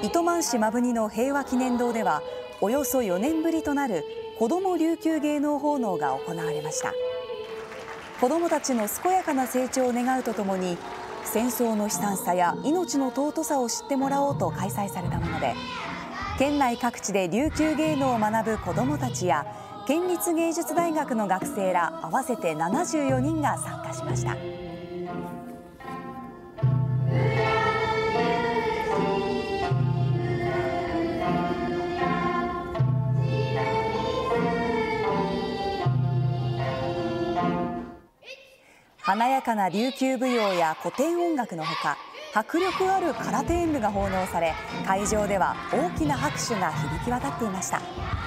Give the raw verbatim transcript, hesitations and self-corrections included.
糸満市摩文仁の平和祈念堂ではおよそよねんぶりとなる子ども琉球芸能奉納が行われました。子どもたちの健やかな成長を願うとともに、戦争の悲惨さや命の尊さを知ってもらおうと開催されたもので、県内各地で琉球芸能を学ぶ子どもたちや県立芸術大学の学生ら合わせてななじゅうよにんが参加しました。華やかな琉球舞踊や古典音楽のほか、迫力ある空手演舞が奉納され、会場では大きな拍手が響き渡っていました。